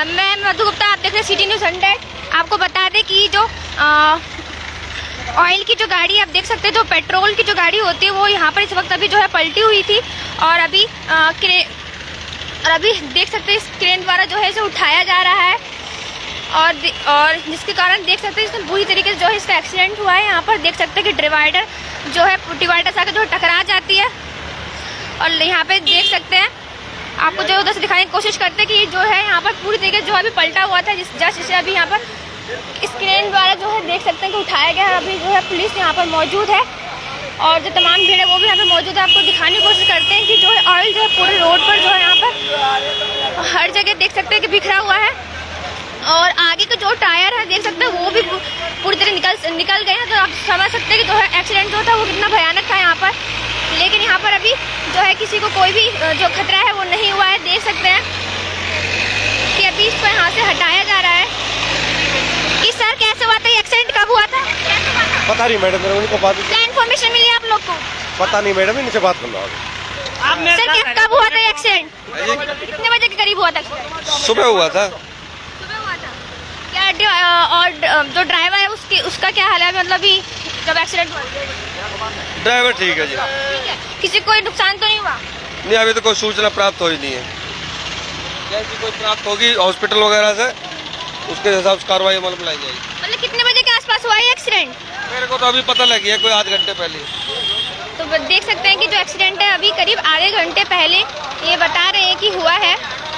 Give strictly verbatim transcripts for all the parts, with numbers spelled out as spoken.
मैं मधु गुप्ता, आप देख रहे हैं सिटी न्यूज़ हंड्रेड। आपको बता दें कि जो ऑयल की जो गाड़ी आप देख सकते हैं, जो पेट्रोल की जो गाड़ी होती है वो यहाँ पर इस वक्त अभी जो है पलटी हुई थी और अभी आ, क्रे, और अभी देख सकते हैं इस क्रेन द्वारा जो है इसे उठाया जा रहा है और और जिसके कारण देख सकते हैं इसमें बुरी तरीके से जो है इसका एक्सीडेंट हुआ है। यहाँ पर देख सकते हैं कि डिवाइडर जो है डिवाइडर से आकर जो है टकरा जाती है और यहाँ पे देख सकते हैं, आपको जो उधर से दिखाने की कोशिश करते हैं कि जो है यहाँ पर पूरी तरीके से जो अभी पलटा हुआ था, जिस जस्ट इसे अभी यहाँ पर इस क्रेन द्वारा जो है देख सकते हैं कि उठाया गया है। अभी जो है पुलिस यहाँ पर मौजूद है और जो तमाम भीड़ है वो भी यहाँ पर मौजूद है। आपको दिखाने की कोशिश करते हैं कि जो है ऑयल जो है पूरे रोड पर जो है यहाँ पर हर जगह देख सकते हैं कि बिखरा हुआ है और आगे का जो टायर है देख सकते हैं वो भी पूरी तरह निकल निकल गए हैं। तो आप समझ सकते हैं कि जो है एक्सीडेंट जो था वो कितना भयानक था यहाँ पर, लेकिन यहाँ पर अभी जो है किसी को कोई भी जो खतरा है वो नहीं हुआ है। देख सकते हैं कि अभी इसको यहाँ से हटाया जा रहा है। कि सर कैसे हुआ था ये एक्सीडेंट, कब हुआ था? पता नहीं मैडम, मेरे को बात क्या इन्फॉर्मेशन मिली आप लोग को? पता नहीं मैडम, इनसे बात कर लो आप। सर क्या कब हुआ था एक्सीडेंट, कितने बजे के करीब हुआ था? सुबह हुआ था। सुबह हुआ था क्या? और जो ड्राइवर है उसकी उसका क्या हाल है मतलब अभी जब एक्सीडेंट हुआ? ड्राइवर ठीक है जी, ठीक है। किसी को कोई नुकसान तो नहीं हुआ? नहीं, अभी तो कोई सूचना प्राप्त हो ही नहीं है। जैसी कोई प्राप्त होगी हॉस्पिटल वगैरह से उसके हिसाब से कार्रवाई अमल में लाई जाएगी। मतलब कितने बजे के आसपास हुआ है एक्सीडेंट? मेरे को तो अभी पता लगी है, कोई आध घंटे पहले। तो देख सकते हैं कि जो एक्सीडेंट है अभी करीब आधे घंटे पहले ये बता रहे हैं कि हुआ है।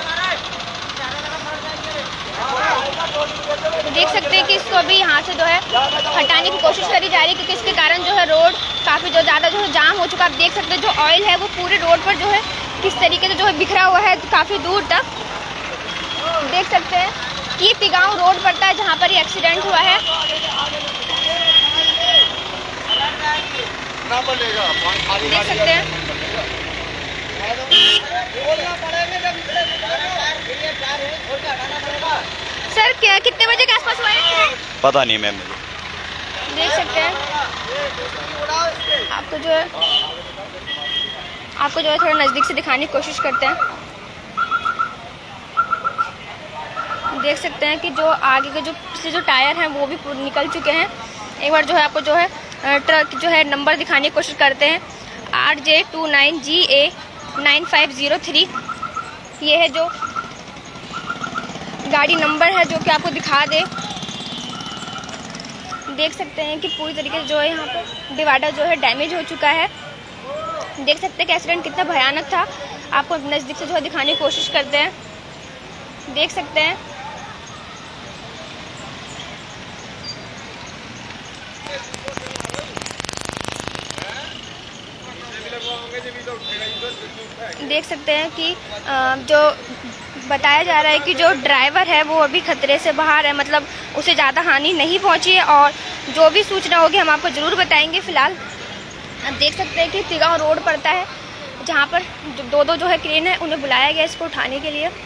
देख सकते हैं कि इसको अभी यहाँ से जो है हटाने की कोशिश करी जा रही है क्योंकि इसके कारण जो है रोड काफ़ी जो ज़्यादा जो है जाम हो चुका है। आप देख सकते हैं जो ऑयल है वो पूरे रोड पर जो है किस तरीके से जो है बिखरा हुआ है काफ़ी दूर तक। देख सकते हैं कि तिगांव रोड पड़ता है जहाँ पर ये एक्सीडेंट हुआ है। देख सकते हैं सर क्या कितने बजे के आसपास हुआ है? पता नहीं मैम मुझे। देख सकते हैं आपको जो है आपको जो है थोड़ा नज़दीक से दिखाने की कोशिश करते हैं। देख सकते हैं कि जो आगे के जो पिछले जो टायर हैं वो भी निकल चुके हैं। एक बार जो है आपको जो है ट्रक जो है नंबर दिखाने की कोशिश करते हैं, R J two nine G A nine five zero three. ये है जो गाड़ी नंबर है जो कि आपको दिखा दे। देख सकते हैं कि पूरी तरीके से जो है यहाँ पर डिवाइडर जो है डैमेज हो चुका है। देख सकते हैं कि एक्सीडेंट कितना भयानक था। आपको नज़दीक से जो है दिखाने की कोशिश करते हैं। देख सकते हैं देख सकते हैं कि जो बताया जा रहा है कि जो ड्राइवर है वो अभी खतरे से बाहर है, मतलब उसे ज़्यादा हानि नहीं पहुंची है और जो भी सूचना होगी हम आपको ज़रूर बताएंगे। फिलहाल आप देख सकते हैं कि तिगांव रोड पड़ता है जहां पर दो दो जो है क्रेन है उन्हें बुलाया गया इसको उठाने के लिए।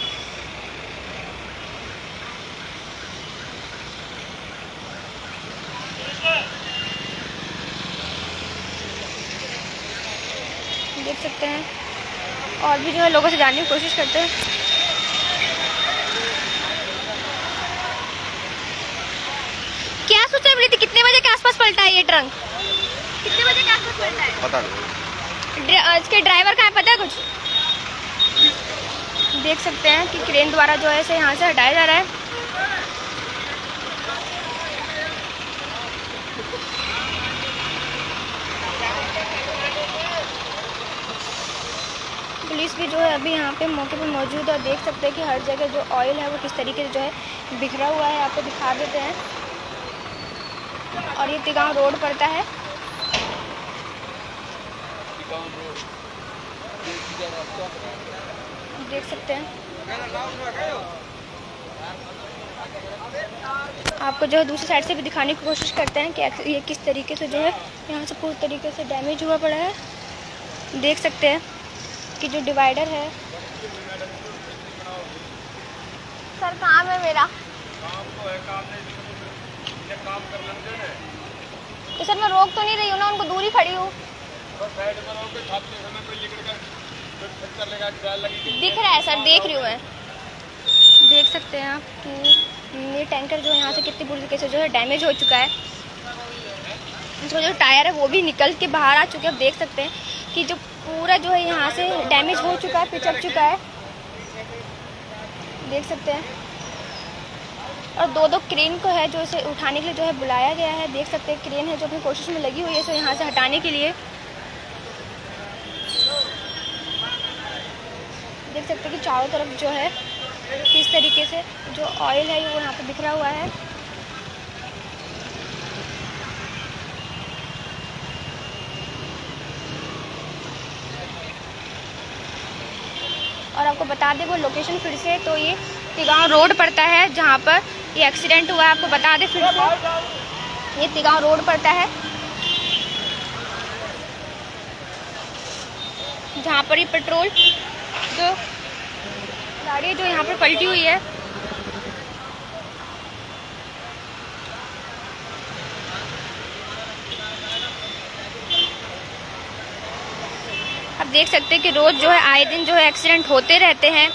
देख सकते हैं और भी जो है लोगों से जानने की कोशिश करते हैं। क्या सूचना मिली थी, कितने बजे के आसपास पलटा है ये ट्रक? कितने बजे के आसपास पलटा है? पता नहीं। इसके ड्राइवर का है पता है कुछ? देख सकते हैं कि क्रेन द्वारा जो है इसे यहाँ से हटाया जा रहा है। पुलिस भी जो है अभी यहाँ पे मौके पे मौजूद है और देख सकते हैं कि हर जगह जो ऑयल है वो किस तरीके से जो है बिखरा हुआ है। आपको दिखा देते हैं और ये तिगांव रोड पड़ता है। देख सकते हैं आपको जो है दूसरी साइड से भी दिखाने की कोशिश करते हैं कि ये किस तरीके से जो है यहाँ से पूरी तरीके से डैमेज हुआ पड़ा है। देख सकते हैं कि जो डिवाइडर है। सर काम है मेरा, तो सर मैं रोक तो नहीं रही हूँ ना, उनको दूरी खड़ी हूँ। दिख रहा है सर, देख रही हूँ मैं। देख सकते हैं आप कि ये टैंकर जो है यहाँ से कितनी बुरी तरीके से जो है डैमेज हो चुका है। इसका जो टायर है वो भी निकल के बाहर आ चुके हैं। आप देख सकते हैं कि जो पूरा जो है यहाँ से डैमेज हो चुका है, पिचक चुका है, देख सकते हैं। और दो दो क्रेन को है जो इसे उठाने के लिए जो है बुलाया गया है। देख सकते हैं क्रेन है जो अपनी कोशिश में लगी हुई है इसे यहाँ से हटाने के लिए। देख सकते हैं कि चारों तरफ जो है किस तरीके से जो ऑयल है वो यहाँ पे बिखरा हुआ है। और आपको बता दें वो लोकेशन फिर से, तो ये तिगांव रोड पड़ता है जहाँ पर ये एक्सीडेंट हुआ है। आपको बता दें फिर से, ये तिगांव रोड पड़ता है जहाँ पर ये पेट्रोल जो गाड़ी जो यहाँ पर पलटी हुई है। आप देख सकते हैं कि रोज जो है आए दिन जो है एक्सीडेंट होते रहते हैं।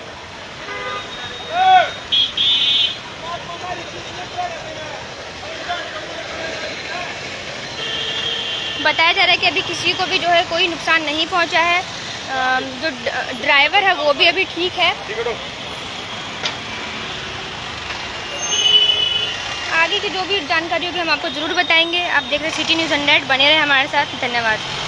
बताया जा रहा है कि अभी किसी को भी जो है कोई नुकसान नहीं पहुंचा है। जो ड्राइवर है वो भी अभी ठीक है। आगे की जो भी जानकारी होगी हम आपको जरूर बताएंगे। आप देख रहे हैं सिटी न्यूज़ हंड्रेड, बने रहे हमारे साथ। धन्यवाद।